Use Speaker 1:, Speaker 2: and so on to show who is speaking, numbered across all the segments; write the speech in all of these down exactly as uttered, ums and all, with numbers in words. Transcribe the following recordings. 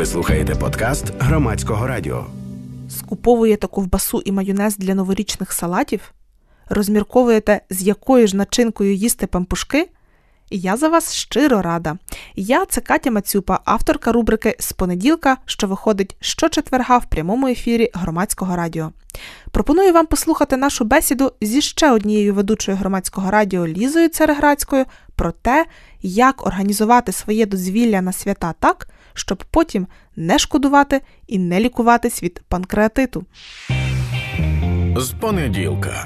Speaker 1: Ви слухаєте подкаст Громадського радіо.
Speaker 2: Скуповуєте ковбасу і майонез для новорічних салатів? Розмірковуєте, з якою ж начинкою їсти пампушки? Я за вас щиро рада. Я – це Катя Мацюпа, авторка рубрики «З понеділка», що виходить щочетверга в прямому ефірі Громадського радіо. Пропоную вам послухати нашу бесіду зі ще однією ведучою Громадського радіо Лізою Цереградською про те, як організувати своє дозвілля на свята так, щоб потім не шкодувати і не лікуватись від панкреатиту.
Speaker 1: З понеділка.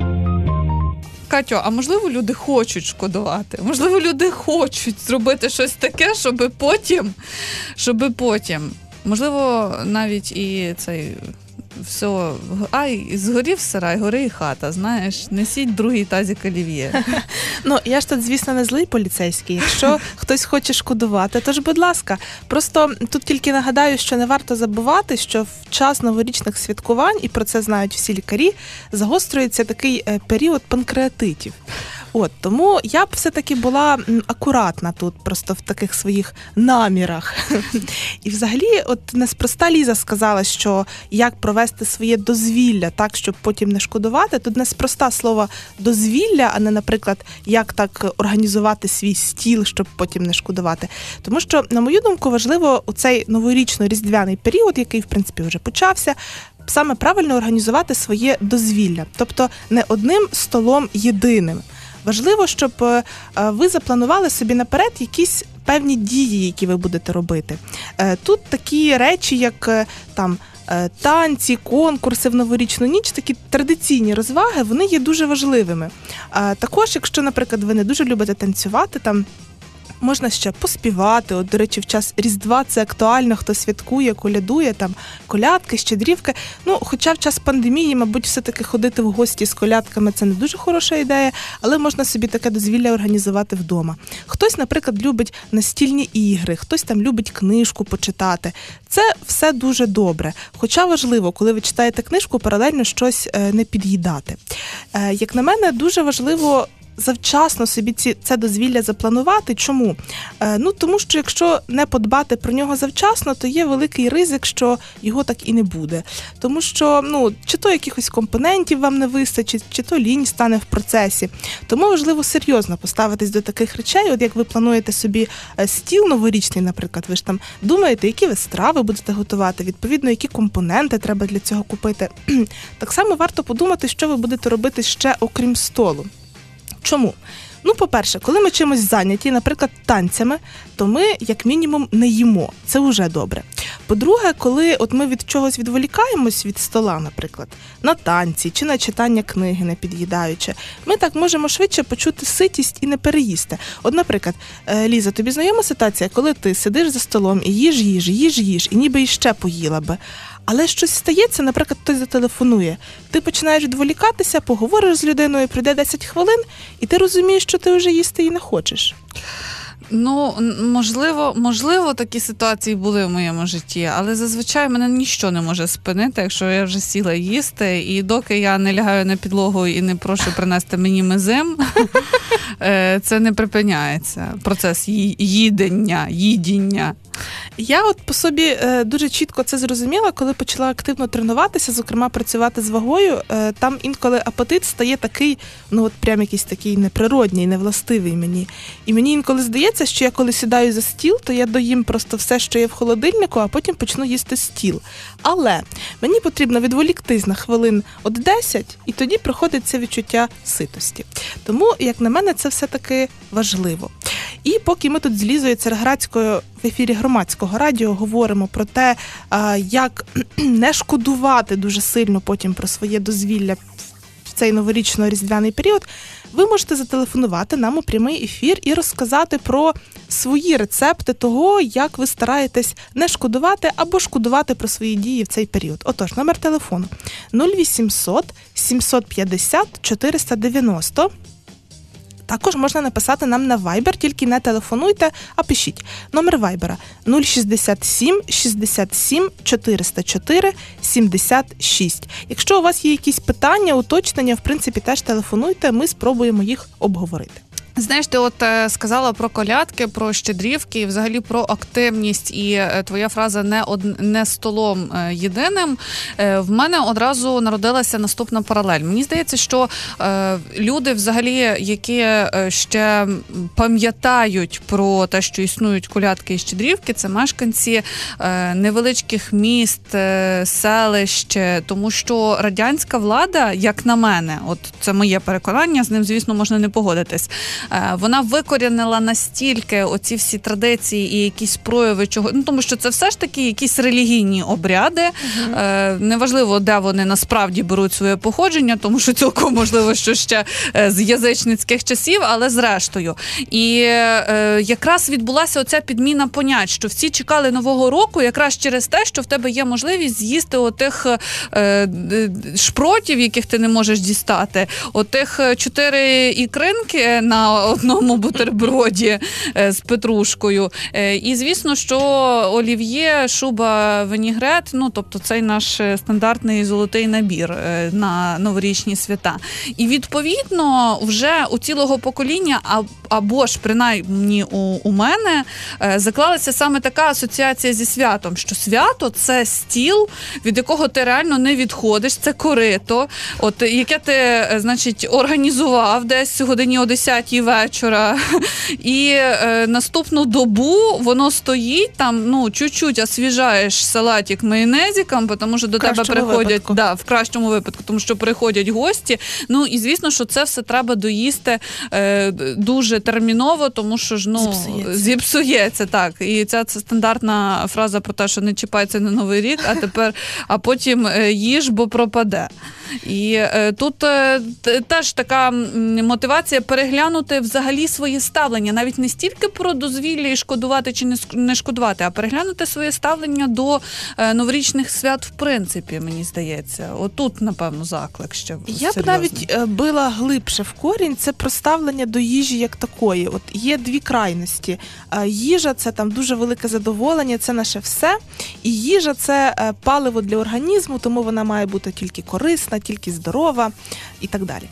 Speaker 3: Катю, а можливо люди хочуть шкодувати? Можливо люди хочуть зробити щось таке, щоб потім, щоб потім, можливо навіть і цей... Все, ай, згорів сарай, гори і хата, знаєш, несіть другий тазик олів'є.
Speaker 2: Ну, я ж тут, звісно, не злий поліцейський. Якщо хтось хоче шкодувати, то ж, будь ласка. Просто тут тільки нагадаю, що не варто забувати, що в час новорічних святкувань, і про це знають всі лікарі, загострюється такий період панкреатитів. От, тому я б все-таки була акуратна тут, просто в таких своїх намірах. І взагалі, от неспроста Ліза сказала, що як провести своє дозвілля так, щоб потім не шкодувати. Тут неспроста слово дозвілля, а не, наприклад, як так організувати свій стіл, щоб потім не шкодувати. Тому що, на мою думку, важливо у цей новорічно-різдвяний період, який, в принципі, вже почався, саме правильно організувати своє дозвілля. Тобто не одним столом єдиним. Важливо, щоб ви запланували собі наперед якісь певні дії, які ви будете робити. Тут такі речі, як там танці, конкурси в новорічну ніч, такі традиційні розваги, вони є дуже важливими. Також, якщо, наприклад, ви не дуже любите танцювати, там можна ще поспівати. От, до речі, в час Різдва це актуально, хто святкує, колядує, там, колядки, щедрівки. Ну, хоча в час пандемії, мабуть, все-таки ходити в гості з колядками – це не дуже хороша ідея, але можна собі таке дозвілля організувати вдома. Хтось, наприклад, любить настільні ігри, хтось там любить книжку почитати. Це все дуже добре. Хоча важливо, коли ви читаєте книжку, паралельно щось не під'їдати. Як на мене, дуже важливо завчасно собі ці, це дозвілля запланувати. Чому? Е, ну, тому що якщо не подбати про нього завчасно, то є великий ризик, що його так і не буде. Тому що, ну, чи то якихось компонентів вам не вистачить, чи то лінь стане в процесі. Тому важливо серйозно поставитись до таких речей. От як ви плануєте собі стіл новорічний, наприклад, ви ж там думаєте, які ви страви будете готувати, відповідно, які компоненти треба для цього купити. Так само варто подумати, що ви будете робити ще окрім столу. Чому? Ну, по-перше, коли ми чимось зайняті, наприклад, танцями, то ми, як мінімум, не їмо. Це вже добре. По-друге, коли от ми від чогось відволікаємось від стола, наприклад, на танці чи на читання книги, не під'їдаючи, ми так можемо швидше почути ситість і не переїсти. От, наприклад, Ліза, тобі знайома ситуація, коли ти сидиш за столом і їж, їж, їж, їж, і ніби іще поїла би. Але щось стається, наприклад, хтось зателефонує. Ти починаєш відволікатися, поговориш з людиною, пройде десять хвилин, і ти розумієш, що ти вже їсти і не хочеш.
Speaker 3: Ну, можливо, можливо, такі ситуації були в моєму житті, але зазвичай мене ніщо не може спинити, якщо я вже сіла їсти, і доки я не лягаю на підлогу і не прошу принести мені мезим, це не припиняється. Процес їдення, їдіння.
Speaker 2: Я от по собі дуже чітко це зрозуміла, коли почала активно тренуватися, зокрема працювати з вагою. Там інколи апетит стає такий, ну от прям якийсь такий неприродній, невластивий мені. І мені інколи здається, що я коли сідаю за стіл, то я доїм просто все, що є в холодильнику, а потім почну їсти стіл. Але мені потрібно відволіктись на хвилин от десять, і тоді приходить це відчуття ситості. Тому, як на мене, це все-таки важливо. І поки ми тут з Лізою Цереградською в ефірі Громадського радіо говоримо про те, як не шкодувати дуже сильно потім про своє дозвілля в цей новорічно-різдвяний період, ви можете зателефонувати нам у прямий ефір і розказати про свої рецепти того, як ви стараєтесь не шкодувати або шкодувати про свої дії в цей період. Отож, номер телефону нуль вісімсот сімсот п'ятдесят чотириста дев'яносто. Також можна написати нам на Viber, тільки не телефонуйте, а пишіть. Номер Viber нуль шістдесят сім шістдесят сім чотириста чотири сімдесят шість. Якщо у вас є якісь питання, уточнення, в принципі, теж телефонуйте, ми спробуємо їх обговорити.
Speaker 3: Знаєш, ти от е, сказала про колядки, про щедрівки і взагалі про активність, і е, твоя фраза «не, од... не столом е, єдиним». Е, в мене одразу народилася наступна паралель. Мені здається, що е, люди взагалі, які е, ще пам'ятають про те, що існують колядки і щедрівки, це мешканці е, невеличких міст, е, селищ, тому що радянська влада, як на мене, от це моє переконання, з ним, звісно, можна не погодитись, вона викорінила настільки оці всі традиції і якісь прояви чого, ну тому що це все ж таки якісь релігійні обряди. Угу. Е, неважливо, де вони насправді беруть своє походження, тому що цілком можливо, що ще з язичницьких часів, але зрештою. І е, якраз відбулася оця підміна понять, що всі чекали Нового року якраз через те, що в тебе є можливість з'їсти отих е, шпротів, яких ти не можеш дістати, отих чотири ікринки на одному бутерброді з петрушкою. І, звісно, що олів'є, шуба, вінігрет, ну, тобто цей наш стандартний золотий набір на новорічні свята. І, відповідно, вже у цілого покоління, або ж, принаймні, у, у мене, заклалася саме така асоціація зі святом, що свято – це стіл, від якого ти реально не відходиш, це корито, от, яке ти, значить, організував десь годині о десятій вечора, і е, наступну добу воно стоїть там, ну, чуть-чуть освіжаєш салатик майонезиком, тому що до тебе приходять, да, в кращому випадку, тому що приходять гості, ну, і звісно, що це все треба доїсти е, дуже терміново, тому що ж, ну, зіпсується. зіпсується, так, і ця це стандартна фраза про те, що не чіпайся на Новий рік, а тепер, а потім е, їж, бо пропаде. І е, тут е, теж така мотивація переглянути взагалі своє ставлення, навіть не стільки про дозвілля і шкодувати чи не шкодувати, а переглянути своє ставлення до е, новорічних свят в принципі, мені здається. Отут, напевно, заклик ще
Speaker 2: Я
Speaker 3: серйозний.
Speaker 2: б навіть е, била глибше в корінь, це про ставлення до їжі як такої. От є дві крайності. Е, їжа – це там дуже велике задоволення, це наше все. І їжа – це е, паливо для організму, тому вона має бути тільки корисна, тільки здорова і так далі.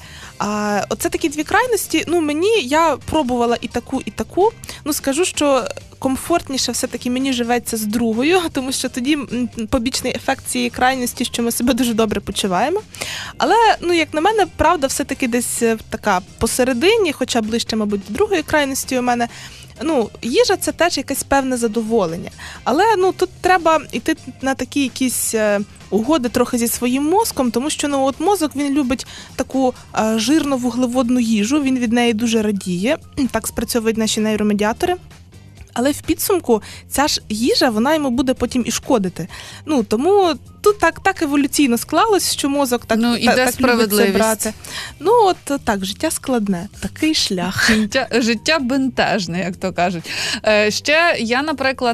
Speaker 2: А оце такі дві крайності. Ну, мені, я пробувала і таку, і таку. Ну, скажу, що комфортніше все-таки мені живеться з другою, тому що тоді побічний ефект цієї крайності, що ми себе дуже добре почуваємо. Але, ну, як на мене, правда все-таки десь така посередині, хоча ближче, мабуть, до другої крайності у мене. Ну, їжа – це теж якесь певне задоволення. Але, ну, тут треба йти на такі якісь е, угоди трохи зі своїм мозком, тому що, ну, от мозок, він любить таку е, жирно-вуглеводну їжу, він від неї дуже радіє, так спрацьовують наші нейромедіатори. Але в підсумку ця ж їжа, вона йому буде потім і шкодити. Ну, тому тут так, так еволюційно склалось, що мозок так,
Speaker 3: ну, і
Speaker 2: та,
Speaker 3: де
Speaker 2: так любить це брати. Ну, от так, життя складне, такий шлях.
Speaker 3: Життя, життя бентежне, як то кажуть. Е, ще я, наприклад,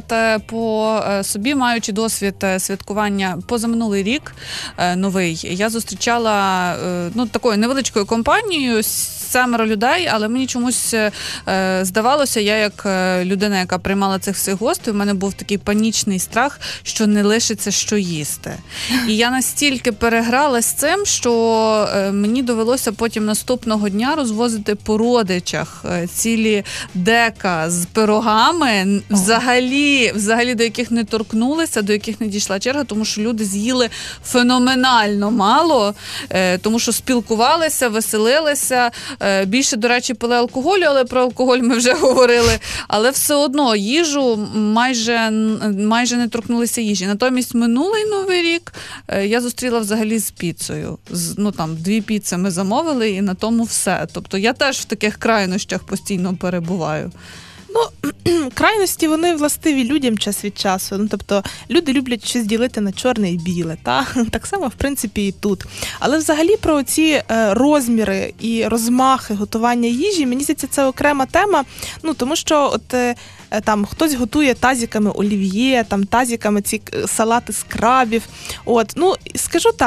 Speaker 3: по собі, маючи досвід святкування позаминулий рік е, новий, я зустрічала е, ну, такою невеличкою компанією, семеро людей, але мені чомусь е, здавалося, я як людина, яка приймала цих всіх гостей, у мене був такий панічний страх, що не лишиться що їсти. І я настільки переграла з цим, що е, мені довелося потім наступного дня розвозити по родичах е, цілі дека з пирогами, взагалі, взагалі до яких не торкнулися, до яких не дійшла черга, тому що люди з'їли феноменально мало, е, тому що спілкувалися, веселилися, е, більше, до речі, пили алкоголю, але про алкоголь ми вже говорили, але все одно їжу майже, майже не торкнулися їжі. Натомість минулий Новий рік я зустріла взагалі з піцею. Ну, там, дві піци ми замовили і на тому все. Тобто я теж в таких крайнощах постійно перебуваю.
Speaker 2: Ну, крайності, вони властиві людям час від часу. Ну, тобто, люди люблять щось ділити на чорне і біле, та? Так само, в принципі, і тут. Але взагалі про ці е, розміри і розмахи готування їжі, мені здається, це окрема тема, ну, тому що от е, там хтось готує тазиками олів'є, там тазиками ці салати з крабів. От, ну, скажу так,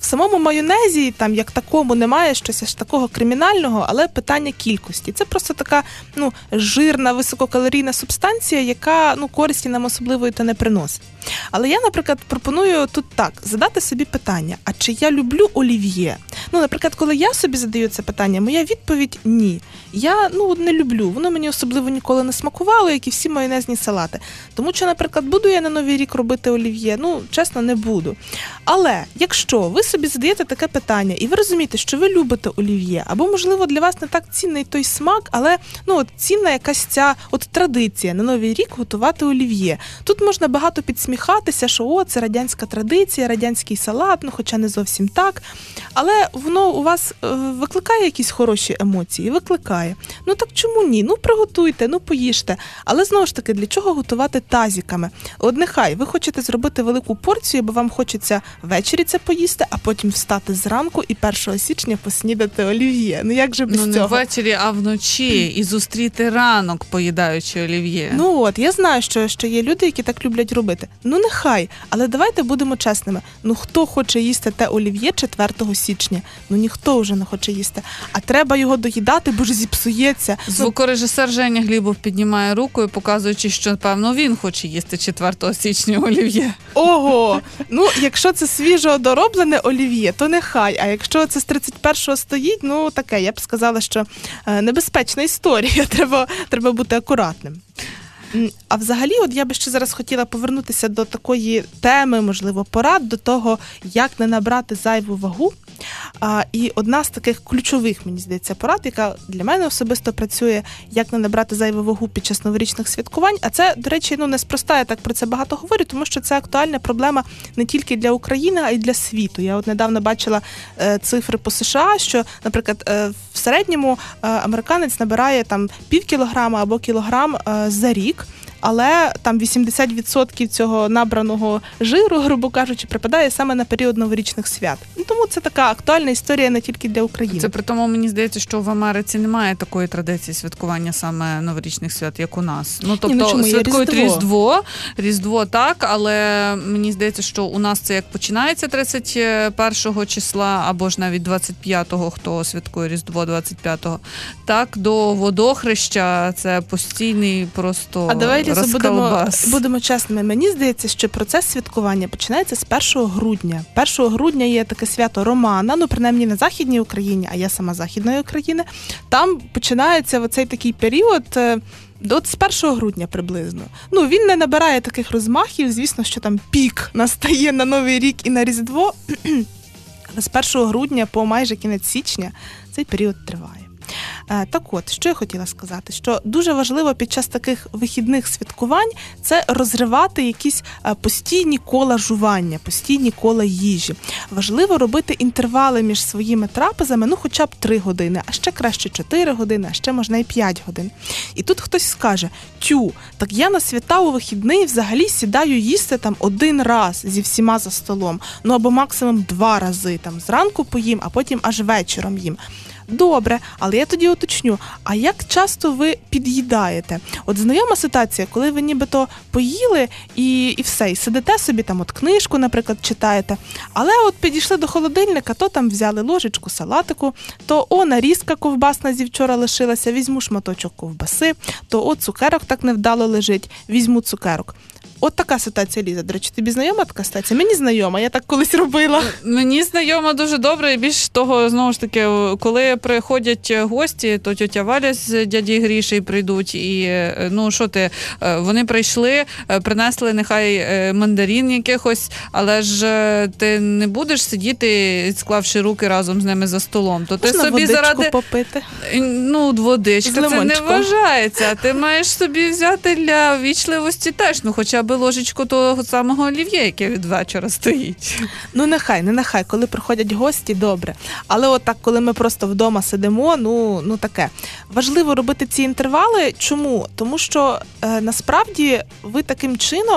Speaker 2: самому майонезі, там, як такому, немає щось аж такого кримінального, але питання кількості. Це просто така, ну, жирна, висококалорійна субстанція, яка, ну, користі нам особливої то не приносить. Але я, наприклад, пропоную тут так, задати собі питання, а чи я люблю олів'є? Ну, наприклад, коли я собі задаю це питання, моя відповідь – ні. Я, ну, не люблю, воно мені особливо ніколи не смакувало, як і всі майонезні салати. Тому що, наприклад, буду я на Новий рік робити олів'є? Ну, чесно, не буду. Але якщо ви собі задаєте таке питання, і ви розумієте, що ви любите олів'є, або, можливо, для вас не так цінний той смак, але, ну, от цінна якась ця от традиція на Новий рік готувати олів'є. Тут можна багато підсміхатися, що о, це радянська традиція, радянський салат, ну, хоча не зовсім так. Але воно у вас е, викликає якісь хороші емоції? Викликає. Ну, так чому ні? Ну, приготуйте, ну, поїжте. Але, знову ж таки, для чого готувати тазіками? От нехай ви хочете зробити велику порцію, бо вам хочеться ввечері це поїсти, а потім встати зранку і першого січня поснідати олів'є. Ну, як же без
Speaker 3: ну,
Speaker 2: цього?
Speaker 3: Ну, не ввечері, а вночі. І зустріти ранок, поїдаючи олів'є.
Speaker 2: Ну, от, я знаю, що, що є люди, які так люблять робити. Ну, нехай. Але давайте будемо чесними. Ну, хто хоче їсти те олів'є четвертого січня? Ну, ніхто вже не хоче їсти. А треба його доїдати, бо ж зіпсується.
Speaker 3: Звукорежисер Женя Глібов піднімає руку і показуючи, що, певно, він хоче їсти четвертого січня олів'є.
Speaker 2: Ого! Ну, якщо це свіжо дороблене олів'є, то нехай. А якщо це з тридцять першого стоїть, ну, таке, я б сказала, що е, небезпечна історія. Треба, треба бути акуратним. А взагалі, от я би ще зараз хотіла повернутися до такої теми, можливо, порад, до того, як не набрати зайву вагу. А, і одна з таких ключових, мені здається, порад, яка для мене особисто працює, як не набрати зайву вагу під час новорічних святкувань. А це, до речі, ну, неспроста, я так про це багато говорю, тому що це актуальна проблема не тільки для України, а й для світу. Я от недавно бачила е, цифри по США, що, наприклад, е, в середньому е, американець набирає там пів кілограма або кілограм е, за рік, але там вісімдесят відсотків цього набраного жиру, грубо кажучи, припадає саме на період новорічних свят. Ну, тому це така актуальна історія не тільки для України.
Speaker 3: Це при тому, мені здається, що в Америці немає такої традиції святкування саме новорічних свят, як у нас. Ну, тобто,
Speaker 2: Ні, ну, чому?
Speaker 3: святкують
Speaker 2: Різдво.
Speaker 3: Різдво, Різдво так, але мені здається, що у нас це як починається тридцять першого числа, або ж навіть двадцять п'ятого, хто святкує Різдво двадцять п'ятого, так, до водохреща це постійний просто
Speaker 2: А давайте будемо,
Speaker 3: розколбас.
Speaker 2: будемо чесними. Мені здається, що процес святкування починається з першого грудня. першого грудня є таке свято Романа, ну, принаймні на Західній Україні, а я сама Західної України. Там починається оцей такий період от з першого грудня приблизно. Ну, він не набирає таких розмахів, звісно, що там пік настає на Новий рік і на Різдво, але з першого грудня по майже кінець січня цей період триває. Так от, що я хотіла сказати, що дуже важливо під час таких вихідних святкувань це розривати якісь постійні кола жування, постійні кола їжі. Важливо робити інтервали між своїми трапезами, ну хоча б три години, а ще краще чотири години, а ще можна і п'ять годин. І тут хтось скаже, тю, так я на свята у вихідний взагалі сідаю їсти там один раз зі всіма за столом, ну або максимум два рази, там зранку поїм, а потім аж вечором їм. Добре, але я тоді уточню, а як часто ви під'їдаєте? От знайома ситуація, коли ви нібито поїли і, і все, і сидите собі, там от книжку, наприклад, читаєте, але от підійшли до холодильника, то там взяли ложечку салатику, то о, нарізка ковбасна зі вчора лишилася, візьму шматочок ковбаси, то о, цукерок так невдало лежить, візьму цукерок. От така ситуація, Ліза. До речі, тобі знайома така ситуація? Мені знайома, я так колись робила.
Speaker 3: Мені знайома дуже добре, і більш того, знову ж таки, коли приходять гості, то тьотя Валя з дяді Грішею прийдуть, і, ну, що ти, вони прийшли, принесли нехай мандарин якихось, але ж ти не будеш сидіти, склавши руки разом з ними за столом. То ти
Speaker 2: Можна
Speaker 3: собі
Speaker 2: водичку
Speaker 3: заради...
Speaker 2: попити?
Speaker 3: Ну, водичка, це не вважається. Ти маєш собі взяти для вічливості теж, ну, хоча б ложечку того самого олів'є, яке від вечора стоїть.
Speaker 2: Ну, нехай, не нехай, коли приходять гості, добре. Але от так, коли ми просто вдома сидимо, ну, ну таке. Важливо робити ці інтервали. Чому? Тому що е, насправді ви таким чином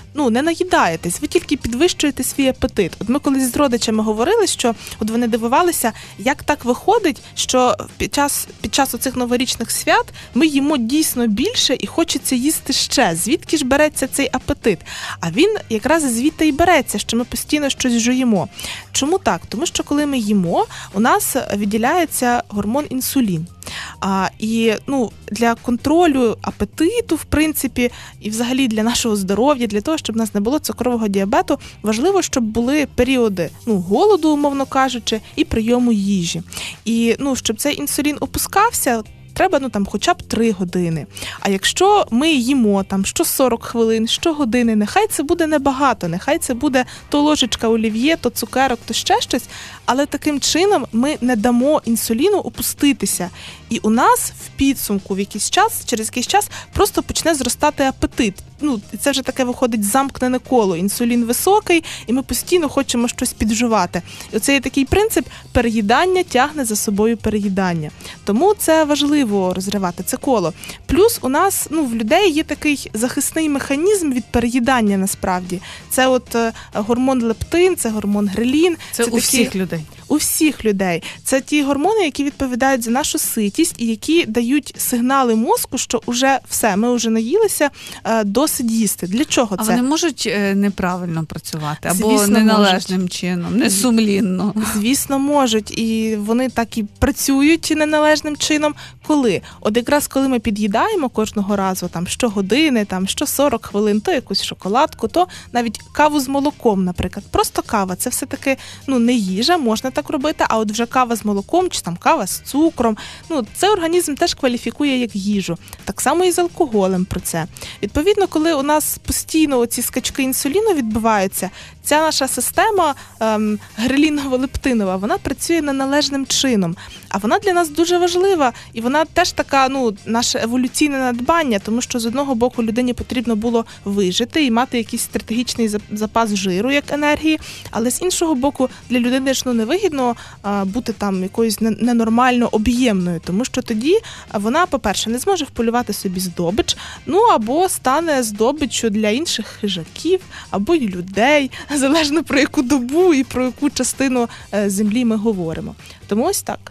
Speaker 2: ну, не наїдаєтесь, ви тільки підвищуєте свій апетит. От ми колись з родичами говорили, що от вони дивувалися, як так виходить, що під час, під час оцих новорічних свят ми їмо дійсно більше і хочеться їсти ще. Звідки ж береться цей апетит? А він якраз звідти і береться, що ми постійно щось жуємо. Чому так? Тому що коли ми їмо, у нас виділяється гормон інсулін. А, і ну, для контролю апетиту, в принципі, і взагалі для нашого здоров'я, для того, щоб в нас не було цукрового діабету, важливо, щоб були періоди ну, голоду, умовно кажучи, і прийому їжі. І ну, щоб цей інсулін опускався, треба ну, там, хоча б три години. А якщо ми їмо там, що сорок хвилин, що години, нехай це буде небагато, нехай це буде то ложечка олів'є, то цукерок, то ще щось, але таким чином ми не дамо інсуліну опуститися. І у нас в підсумку в якийсь час, через якийсь час просто почне зростати апетит. Ну, це вже таке виходить замкнене коло. Інсулін високий, і ми постійно хочемо щось підживати. І оцей такий принцип переїдання тягне за собою переїдання. Тому це важливо розривати це коло. Плюс у нас, ну, в людей є такий захисний механізм від переїдання насправді. Це от е, гормон лептин, це гормон грелін.
Speaker 3: Це, це у такі... всіх людей.
Speaker 2: У всіх людей. Це ті гормони, які відповідають за нашу ситість і які дають сигнали мозку, що вже все, ми вже наїлися, досить їсти. Для чого це?
Speaker 3: А вони можуть неправильно працювати? Або
Speaker 2: Звісно,
Speaker 3: неналежним
Speaker 2: можуть.
Speaker 3: чином, несумлінно?
Speaker 2: Звісно, можуть. І вони так і працюють неналежним чином. Коли? От якраз коли ми під'їдаємо кожного разу, там, щогодини, там, що сорок хвилин, то якусь шоколадку, то навіть каву з молоком, наприклад. Просто кава. Це все-таки ну, не їжа, можна так робити, а от вже кава з молоком чи там кава з цукром, ну, це організм теж кваліфікує як їжу. Так само і з алкоголем про це. Відповідно, коли у нас постійно оці скачки інсуліну відбуваються, ця наша система ем, греліново-лептинова, вона працює неналежним чином. А вона для нас дуже важлива. І вона теж така, ну, наше еволюційне надбання, тому що з одного боку людині потрібно було вижити і мати якийсь стратегічний запас жиру, як енергії, але з іншого боку, для людини ж ну, невигідно а, бути там якоюсь ненормально об'ємною, тому що тоді вона, по-перше, не зможе вполювати собі здобич, ну, або стане здобиччю для інших хижаків, або й людей, залежно про яку добу і про яку частину землі ми говоримо. Тому ось так.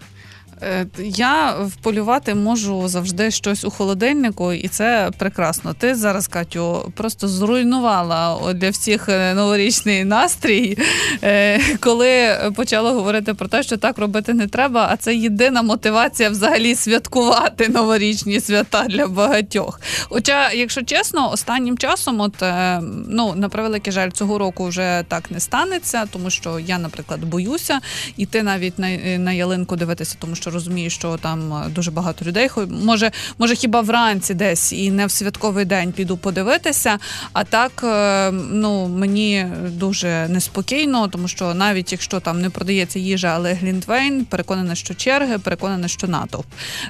Speaker 3: Я вполювати можу завжди щось у холодильнику, і це прекрасно. Ти зараз, Катю, просто зруйнувала для всіх новорічний настрій, коли почала говорити про те, що так робити не треба, а це єдина мотивація взагалі святкувати новорічні свята для багатьох. Хоча, якщо чесно, останнім часом, от, ну, на превеликий жаль, цього року вже так не станеться, тому що я, наприклад, боюся іти навіть на, на ялинку дивитися, тому що розумію, що там дуже багато людей. Може, може, хіба вранці десь і не в святковий день піду подивитися, а так, ну, мені дуже неспокійно, тому що навіть якщо там не продається їжа, але глінтвейн, переконана, що черги, переконана, що натовп.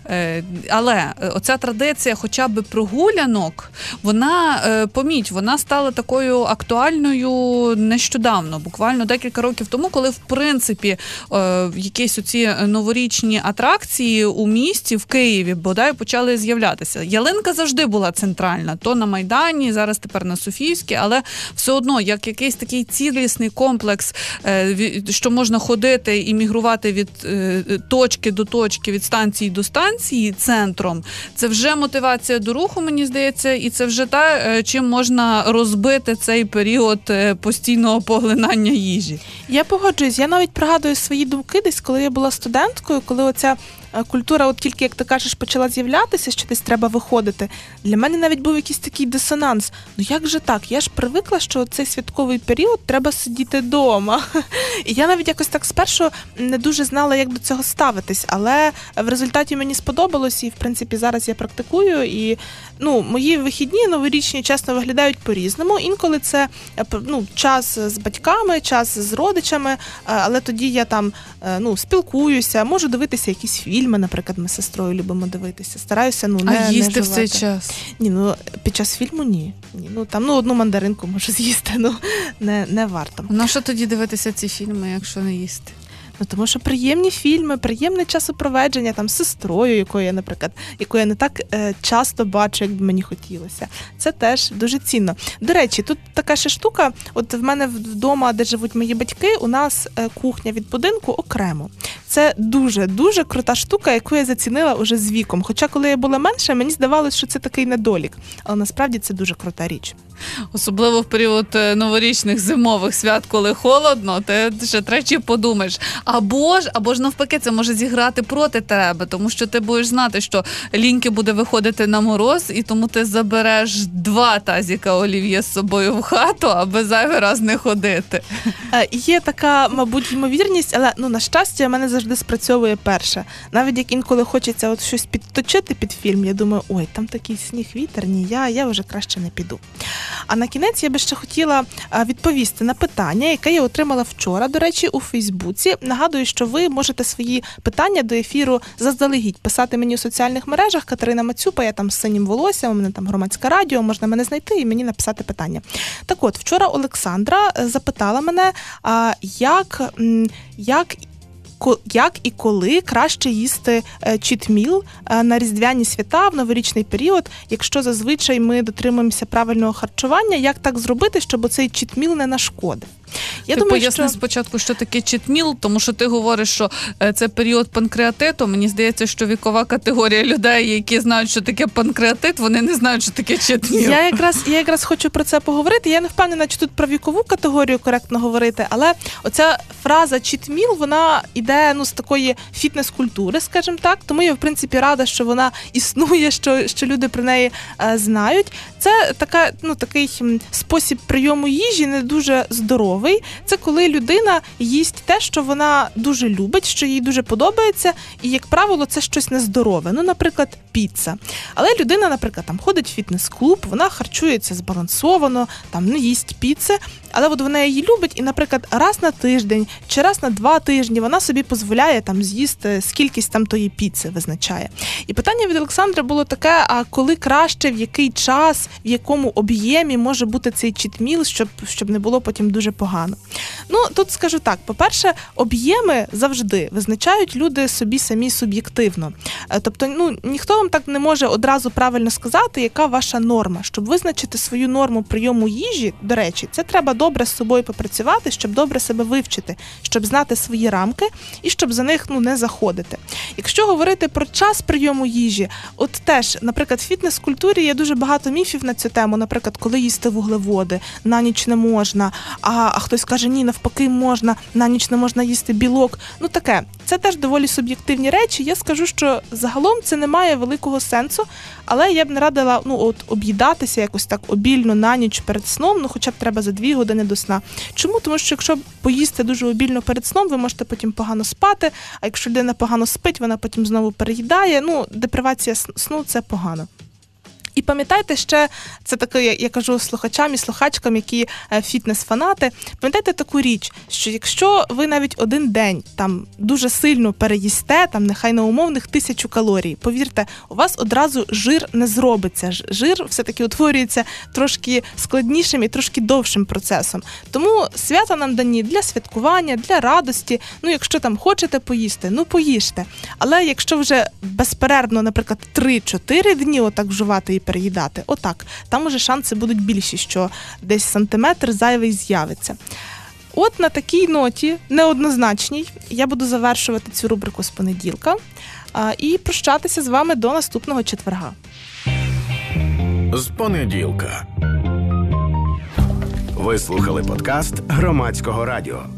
Speaker 3: Але оця традиція хоча б прогулянок, вона, поміть, вона стала такою актуальною нещодавно, буквально декілька років тому, коли, в принципі, якісь оці новорічні атракції у місті, в Києві, бодай почали з'являтися. Ялинка завжди була центральна, то на Майдані, зараз тепер на Софіївській, але все одно, як якийсь такий цілісний комплекс, що можна ходити і мігрувати від точки до точки, від станції до станції центром, це вже мотивація до руху, мені здається, і це вже те, чим можна розбити цей період постійного поглинання їжі.
Speaker 2: Я погоджуюсь, я навіть пригадую свої думки десь, коли я була студенткою, коли оця культура, от тільки, як ти кажеш, почала з'являтися, що десь треба виходити. Для мене навіть був якийсь такий дисонанс. Ну як же так? Я ж привикла, що цей святковий період треба сидіти вдома. І я навіть якось так спершу не дуже знала, як до цього ставитись, але в результаті мені сподобалось, і, в принципі, зараз я практикую, і, ну, мої вихідні новорічні, чесно, виглядають по-різному. Інколи це, ну, час з батьками, час з родичами, але тоді я там, ну, спілкуюся, можу дивитися якісь фільми. Ми, наприклад, ми з сестрою любимо дивитися. Стараюся, ну, не,
Speaker 3: а їсти
Speaker 2: не
Speaker 3: в цей час?
Speaker 2: Ні, ну, під час фільму ні. ні. Ну, там, ну, одну мандаринку можу з'їсти, ну, не, не варто.
Speaker 3: На що тоді дивитися ці фільми, якщо не їсти?
Speaker 2: Ну, тому що приємні фільми, приємне часопроведження там з сестрою, якою я, наприклад, яку я не так е, часто бачу, як би мені хотілося. Це теж дуже цінно. До речі, тут така ще штука, от в мене вдома, де живуть мої батьки, у нас е, кухня від будинку окремо. Це дуже-дуже крута штука, яку я зацінила уже з віком. Хоча, коли я була менша, мені здавалося, що це такий недолік. Але насправді це дуже крута річ.
Speaker 3: Особливо в період новорічних зимових свят, коли холодно, ти ще тричі подумаєш. Або ж, або ж навпаки, це може зіграти проти тебе, тому що ти будеш знати, що Ліньки буде виходити на мороз, і тому ти забереш два тазіка олів'є з собою в хату, аби зайвий раз не ходити.
Speaker 2: Є така, мабуть, ймовірність, але, ну, на щастя, в мене завжди спрацьовує перше. Навіть як інколи хочеться от щось підточити під фільм, я думаю, ой, там такий сніг, вітер, ні, я, я вже краще не піду. А на кінець я би ще хотіла відповісти на питання, яке я отримала вчора, до речі, у Фейсбуці. Нагадую, що ви можете свої питання до ефіру заздалегідь писати мені у соціальних мережах. Катерина Мацюпа, я там з синім волоссям, у мене там Громадське радіо, можна мене знайти і мені написати питання. Так от, вчора Олександра запитала мене, як, як як і коли краще їсти чітміл на різдвяні свята в новорічний період, якщо зазвичай ми дотримуємося правильного харчування, як так зробити, щоб оцей чітміл не нашкодив? Я
Speaker 3: ти
Speaker 2: думаю,
Speaker 3: поясни
Speaker 2: що...
Speaker 3: спочатку, що таке чітміл, тому що ти говориш, що це період панкреатиту. Мені здається, що вікова категорія людей, які знають, що таке панкреатит, вони не знають, що таке чітміл.
Speaker 2: Я якраз, я якраз хочу про це поговорити. Я не впевнена, чи тут про вікову категорію коректно говорити, але оця фраза чітміл, вона йде, ну, з такої фітнес-культури, скажімо так, тому я, в принципі, рада, що вона існує, що, що люди про неї е, знають. Це така, ну, такий спосіб прийому їжі не дуже здоровий. Це коли людина їсть те, що вона дуже любить, що їй дуже подобається, і, як правило, це щось нездорове. Ну, наприклад, піца. Але людина, наприклад, там ходить в фітнес-клуб, вона харчується збалансовано, там не їсть піци, але от вона її любить, і, наприклад, раз на тиждень чи раз на два тижні вона собі дозволяє там з'їсти скількись там тої піци, визначає. І питання від Олександра було таке, а коли краще, в який час, в якому об'ємі може бути цей чітміл, щоб, щоб не було потім дуже погано. Ну, тут скажу так, по-перше, об'єми завжди визначають люди собі самі суб'єктивно. Тобто, ну, ніхто вам так не може одразу правильно сказати, яка ваша норма. Щоб визначити свою норму прийому їжі, до речі, це треба добре з собою попрацювати, щоб добре себе вивчити, щоб знати свої рамки і щоб за них, ну, не заходити. Якщо говорити про час прийому їжі, от теж, наприклад, в фітнес-культурі є дуже багато міфів на цю тему, наприклад, коли їсти вуглеводи, на ніч не можна, а, а хтось каже, ні, навпаки можна, на ніч не можна їсти білок. Ну, таке. Це теж доволі суб'єктивні речі. Я скажу, що загалом це не має великого сенсу, але я б не радила, ну, от, об'їдатися якось так обільно на ніч перед сном, ну, хоча б треба за дві години до сна. Чому? Тому що якщо поїсти дуже обільно перед сном, ви можете потім погано спати, а якщо людина погано спить, вона потім знову переїдає. Ну, депривація сну – це погано. І пам'ятайте ще, це таке, я, я кажу слухачам і слухачкам, які е, фітнес-фанати, пам'ятайте таку річ, що якщо ви навіть один день там дуже сильно переїсте, там нехай на умовних тисячу калорій, повірте, у вас одразу жир не зробиться. Жир все-таки утворюється трошки складнішим і трошки довшим процесом. Тому свята нам дані для святкування, для радості. Ну, якщо там хочете поїсти, ну поїжте. Але якщо вже безперервно, наприклад, три-чотири дні отак вживати і переїдати, отак, там уже шанси будуть більші, що десь сантиметр зайвий з'явиться. От на такій ноті, неоднозначній, я буду завершувати цю рубрику з понеділка а, і прощатися з вами до наступного четверга.
Speaker 1: З понеділка. Ви слухали подкаст Громадського радіо.